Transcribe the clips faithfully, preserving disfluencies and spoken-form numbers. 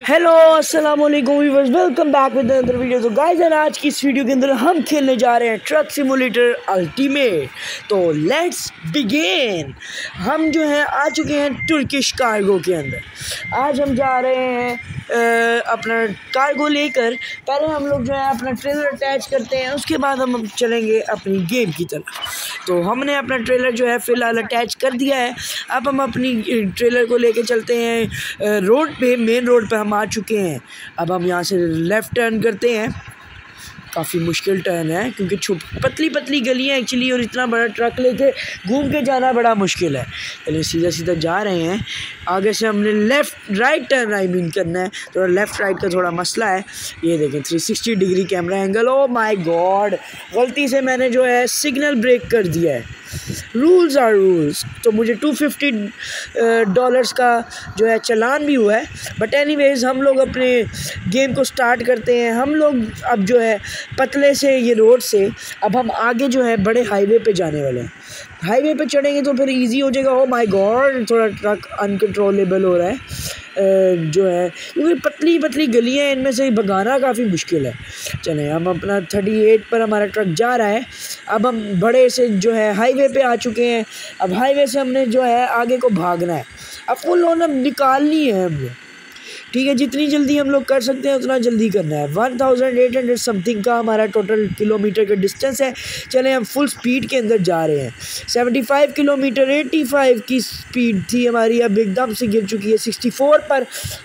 Hello अस्सलाम वालेकुम viewers, welcome back with another video. तो गाइस यार आज की इस वीडियो के अंदर हम खेलने जा रहे हैं ट्रक सिमुलेटर अल्टीमेट। तो लेट्स बिगिन। हम जो है आ चुके हैं तुर्किश कार्गो के अंदर। आज हम जा रहे हैं आ, अपना कार्गो लेकर। पहले हम लोग जो है अपना ट्रेलर अटैच करते हैं, उसके बाद हम चलेंगे अपनी गेम की तरफ। तो हमने अपना ट्रेलर जो है फ़िलहाल अटैच कर दिया है। अब हम अपनी ट्रेलर को लेके चलते हैं रोड पे। मेन रोड पे हम आ चुके हैं। अब हम यहाँ से लेफ़्ट टर्न करते हैं। काफ़ी मुश्किल टर्न है क्योंकि छुप पतली पतली गलियाँ एक्चुअली, और इतना बड़ा ट्रक लेके घूम के जाना बड़ा मुश्किल है। चलिए सीधा सीधा जा रहे हैं। आगे से हमने left right turn I mean करना है। थोड़ा लेफ़्ट राइट का थोड़ा मसला है। ये देखें three sixty degree camera angle. Oh my God, गलती से मैंने जो है सिग्नल ब्रेक कर दिया है। Rules are rules. तो मुझे टू फिफ्टी डॉलर्स का जो है चालान भी हुआ है। बट एनीवेज हम लोग अपने गेम को स्टार्ट करते हैं। हम लोग अब जो है पतले से ये रोड से अब हम आगे जो है बड़े हाईवे पे जाने वाले हैं। हाईवे पे चढ़ेंगे तो फिर इजी हो जाएगा। ओ माय गॉड, थोड़ा ट्रक अनकंट्रोलेबल हो रहा है जो है, क्योंकि पतली पतली गलियाँ हैं, इनमें से भगाना काफ़ी मुश्किल है। चलें हम अपना थर्टी एट पर हमारा ट्रक जा रहा है। अब हम बड़े से जो है हाईवे पे आ चुके हैं। अब हाईवे से हमने जो है आगे को भागना है। अब फुल ऑन अब निकालनी है हमने, ठीक है। जितनी जल्दी हम लोग कर सकते हैं उतना जल्दी करना है। One thousand eight hundred something का हमारा टोटल किलोमीटर का डिस्टेंस है। चलें हम फुल स्पीड के अंदर जा रहे हैं। Seventy five kilometre eighty five की स्पीड थी हमारी, अब एकदम से गिर चुकी है सिक्सटी फोर पर।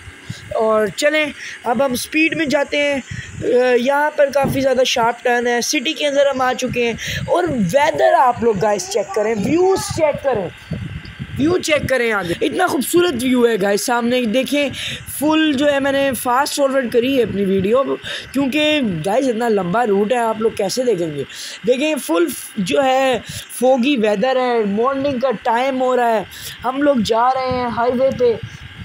और चलें अब हम स्पीड में जाते हैं। यहाँ पर काफ़ी ज़्यादा शार्प टर्न है। सिटी के अंदर हम आ चुके हैं। और वेदर आप लोग गाइस चेक करें, व्यूज़ चेक करें, व्यू चेक करें। आगे इतना खूबसूरत व्यू है गाइस, सामने देखें। फुल जो है मैंने फास्ट फॉरवर्ड करी है अपनी वीडियो, क्योंकि गाइस इतना लंबा रूट है, आप लोग कैसे देखेंगे। देखें फुल जो है फोगी वेदर है, मॉर्निंग का टाइम हो रहा है। हम लोग जा रहे हैं हाईवे पे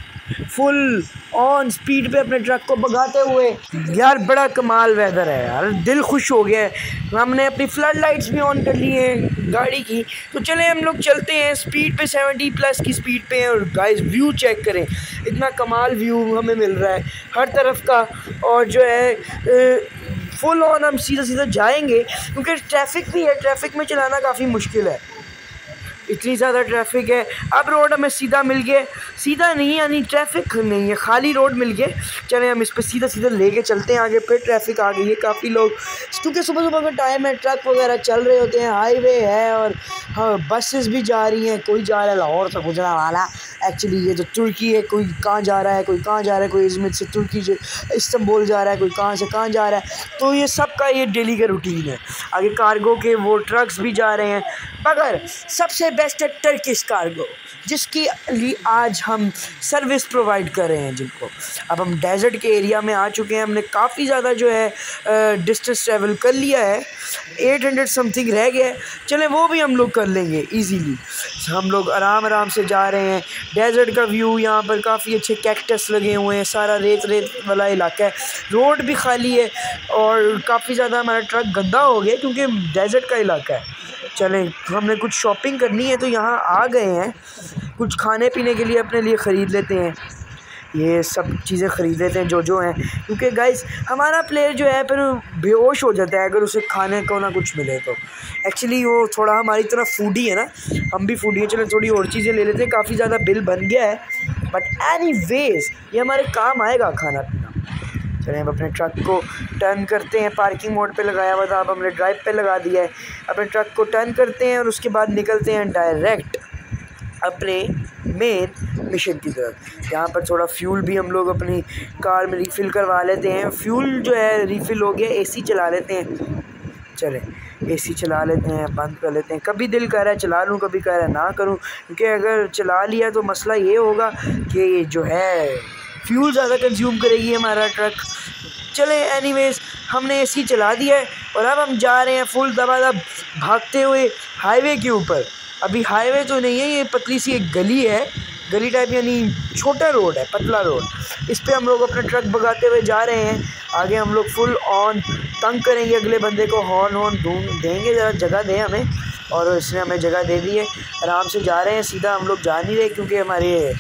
फुल ऑन स्पीड पे अपने ट्रक को भगाते हुए। यार बड़ा कमाल वेदर है यार, दिल खुश हो गया है। हमने अपनी फ्लड लाइट्स भी ऑन कर ली हैं गाड़ी की। तो चले हम लोग चलते हैं स्पीड पे, सेवेंटी प्लस की स्पीड पे। और गाइस व्यू चेक करें, इतना कमाल व्यू हमें मिल रहा है हर तरफ का। और जो है फुल ऑन हम सीधा सीधा जाएंगे, क्योंकि ट्रैफिक भी है। ट्रैफिक में चलाना काफ़ी मुश्किल है, इतनी ज़्यादा ट्रैफिक है। अब रोड हमें सीधा मिल गया, सीधा नहीं यानी ट्रैफिक नहीं है, खाली रोड मिल गए। चलें हम इस पर सीधा सीधा लेके चलते हैं आगे। फिर ट्रैफिक आ गई है काफ़ी लोग, क्योंकि सुबह सुबह का टाइम है, ट्रक वगैरह चल रहे होते हैं, हाईवे है। और हाँ बसेस भी जा रही हैं, कोई जा रहा है लाहौर से गुजरा वाला। एक्चुअली ये तो तुर्की है, कोई कहाँ जा रहा है, कोई कहाँ जा रहा है, कोई इज़मिर से तुर्की से इस्तांबुल जा रहा है, कोई कहाँ से कहाँ जा रहा है। तो ये सब का ये डेली का रूटीन है। आगे कार्गो के वो ट्रक्स भी जा रहे हैं, मगर सबसे बेस्ट है टर्किश कार्गो, जिसकी लिए आज हम सर्विस प्रोवाइड कर रहे हैं जिनको। अब हम डेजर्ट के एरिया में आ चुके हैं। हमने काफ़ी ज़्यादा जो है डिस्टेंस ट्रैवल कर लिया है, एट हंड्रेड समथिंग रह गया है। चलें वो भी हम लोग कर लेंगे इजीली। हम लोग आराम आराम से जा रहे हैं। डेजर्ट का व्यू, यहाँ पर काफ़ी अच्छे कैक्टस लगे हुए हैं, सारा रेत रेत वाला इलाका है, रोड भी खाली है। और काफ़ी ज़्यादा हमारा ट्रक गंदा हो गया क्योंकि डेजर्ट का इलाका है। चलें हमने कुछ शॉपिंग करनी है तो यहाँ आ गए हैं। कुछ खाने पीने के लिए अपने लिए ख़रीद लेते हैं, ये सब चीज़ें ख़रीद लेते हैं जो जो हैं, क्योंकि गाइस हमारा प्लेयर जो है फिर बेहोश हो जाता है अगर उसे खाने को ना कुछ मिले तो। एक्चुअली वो थोड़ा हमारी तरह फूडी है ना, हम भी फूडी हैं। चलो थोड़ी और चीज़ें ले लेते हैं, काफ़ी ज़्यादा बिल बन गया है, बट एनीवेज ये हमारे काम आएगा खाना पीना। चलें हम अपने ट्रक को टर्न करते हैं। पार्किंग मोड पे लगाया हुआ था, अब हमने ड्राइव पे लगा दिया है। अपने ट्रक को टर्न करते हैं और उसके बाद निकलते हैं डायरेक्ट अपने मेन मिशन की तरफ। यहाँ पर थोड़ा फ्यूल भी हम लोग अपनी कार में रिफ़िल करवा लेते हैं। फ्यूल जो है रिफ़िल हो गया, एसी चला लेते हैं। चलें एसी चला लेते हैं, बंद कर लेते हैं। कभी दिल कर रहा है चला लूँ, कभी कह रहा है ना करूँ, क्योंकि अगर चला लिया तो मसला ये होगा कि जो है फ्यूल ज़्यादा कंज्यूम करेगी हमारा ट्रक। चलें एनीवेज हमने एसी चला दिया है और अब हम जा रहे हैं फुल दबादब भागते हुए हाईवे के ऊपर। अभी हाईवे तो नहीं है, ये पतली सी एक गली है, गली टाइप यानी छोटा रोड है, पतला रोड। इस पे हम लोग अपना ट्रक भगाते हुए जा रहे हैं। आगे हम लोग फुल ऑन तंग करेंगे अगले बंदे को, हॉर्न हॉर्न ढूंढ देंगे, ज़रा जगह दें हमें। और इसने हमें जगह दे दी है, आराम से जा रहे हैं। सीधा हम लोग जा नहीं रहे क्योंकि हमारे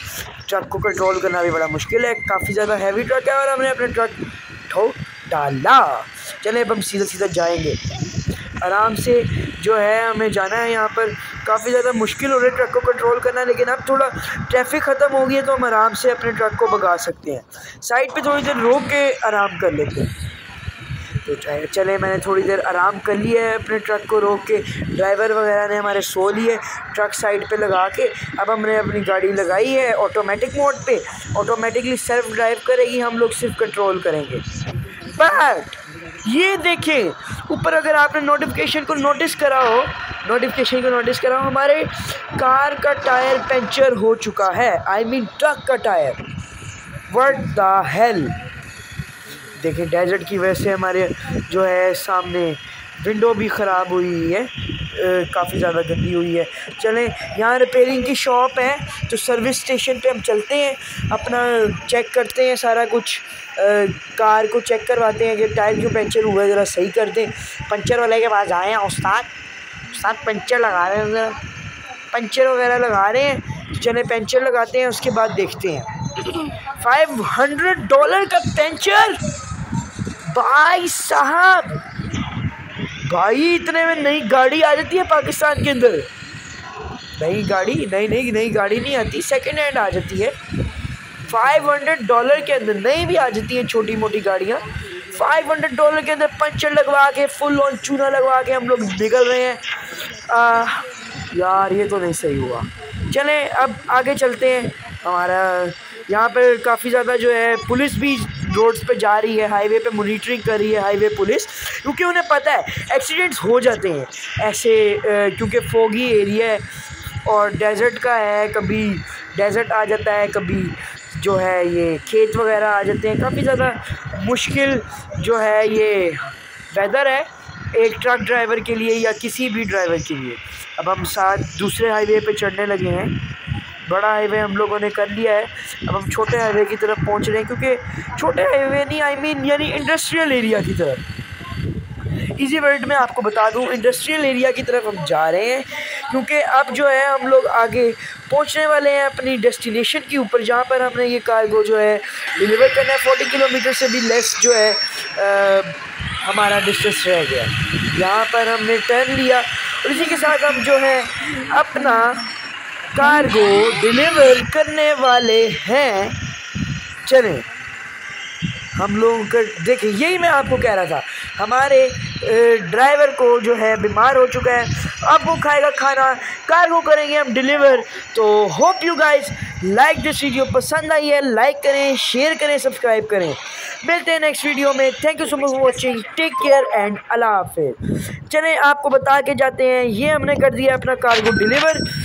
ट्रक को कंट्रोल करना भी बड़ा मुश्किल है, काफ़ी ज़्यादा हैवी ट्रक है और हमने अपना ट्रक ठोक डाला। चले अब हम सीधा सीधा जाएंगे आराम से, जो है हमें जाना है। यहाँ पर काफ़ी ज़्यादा मुश्किल हो रहा है ट्रक को कंट्रोल करना, लेकिन अब थोड़ा ट्रैफिक ख़त्म हो गई है तो हम आराम से अपने ट्रक को भगा सकते हैं। साइड पे थोड़ी देर रोक के आराम कर लेते हैं। तो चले मैंने थोड़ी देर आराम कर लिया है अपने ट्रक को रोक के, ड्राइवर वगैरह ने हमारे सो लिए, ट्रक साइड पे लगा के अब हमने अपनी गाड़ी लगाई है ऑटोमेटिक मोड पे। ऑटोमेटिकली सेल्फ ड्राइव करेगी, हम लोग सिर्फ कंट्रोल करेंगे। बट ये देखें ऊपर, अगर आपने नोटिफिकेशन को नोटिस करा हो नोटिफिकेशन को नोटिस करा हो हमारे कार का टायर पंचर हो चुका है। आई मीन ट्रक का टायर। What the hell. देखिए डेजर्ट की वजह से हमारे जो है सामने विंडो भी ख़राब हुई है, काफ़ी ज़्यादा गंदी हुई है। चलें यहाँ रिपेयरिंग की शॉप है तो सर्विस स्टेशन पे हम चलते हैं, अपना चेक करते हैं सारा कुछ, आ, कार को चेक करवाते हैं कि टायर क्यों पंचर हुआ है, ज़रा सही कर दें। पंचर वाले के पास आए हैं, उस्ताद उस्ताद पंचर लगा रहे हैं, ज़रा पंचर वगैरह लगा रहे हैं। चलें पंचर लगाते हैं, उसके बाद देखते हैं। फाइव हंड्रेड डॉलर का पंचर भाई साहब, भाई इतने में नई गाड़ी आ जाती है पाकिस्तान के अंदर। नई गाड़ी नई नई नई गाड़ी नहीं आती, सेकंड हैंड आ जाती है। फाइव हंड्रेड डॉलर के अंदर नई भी आ जाती हैं छोटी मोटी गाड़ियाँ। फाइव हंड्रेड डॉलर के अंदर पंचर लगवा के फुल ऑन चूना लगवा के हम लोग निकल रहे हैं। आ, यार ये तो नहीं सही हुआ। चलें अब आगे चलते हैं। हमारा यहाँ पर काफ़ी ज़्यादा जो है पुलिस भी रोड्स पे जा रही है, हाईवे पे मॉनिटरिंग कर रही है हाईवे पुलिस, क्योंकि उन्हें पता है एक्सीडेंट्स हो जाते हैं ऐसे, क्योंकि फोगी एरिया है और डेजर्ट का है, कभी डेजर्ट आ जाता है, कभी जो है ये खेत वगैरह आ जाते हैं। काफ़ी ज़्यादा मुश्किल जो है ये वेदर है एक ट्रक ड्राइवर के लिए या किसी भी ड्राइवर के लिए। अब हम साथ दूसरे हाईवे पे चढ़ने लगे हैं। बड़ा हाईवे हम लोगों ने कर लिया है, अब हम छोटे हाईवे की तरफ पहुंच रहे हैं, क्योंकि छोटे हाईवे नहीं आई मीन यानी इंडस्ट्रियल एरिया की तरफ। इजी वर्ड में आपको बता दूं, इंडस्ट्रियल एरिया की तरफ हम जा रहे हैं, क्योंकि अब जो है हम लोग आगे पहुंचने वाले हैं अपनी डेस्टिनेशन के ऊपर, जहां पर हमने ये कार्गो जो है डिलीवर करना है। फोर्टी किलोमीटर से भी लेस जो है आ, हमारा डिस्टेंस रह गया। यहाँ पर हमने टर्न लिया और इसी के साथ हम जो है अपना कार्गो डिलीवर करने वाले हैं। चलें हम लोगों का देखिए, यही मैं आपको कह रहा था, हमारे ड्राइवर को जो है बीमार हो चुका है, अब वो खाएगा खाना, कार्गो करेंगे हम डिलीवर। तो hope you guys like this video, पसंद आई है लाइक करें, शेयर करें, सब्सक्राइब करें। मिलते हैं नेक्स्ट वीडियो में। Thank you so much for watching, take care and अल्लाह हाफिज़। चलें आपको बता के जाते हैं, ये हमने कर दिया अपना कार्गो डिलीवर।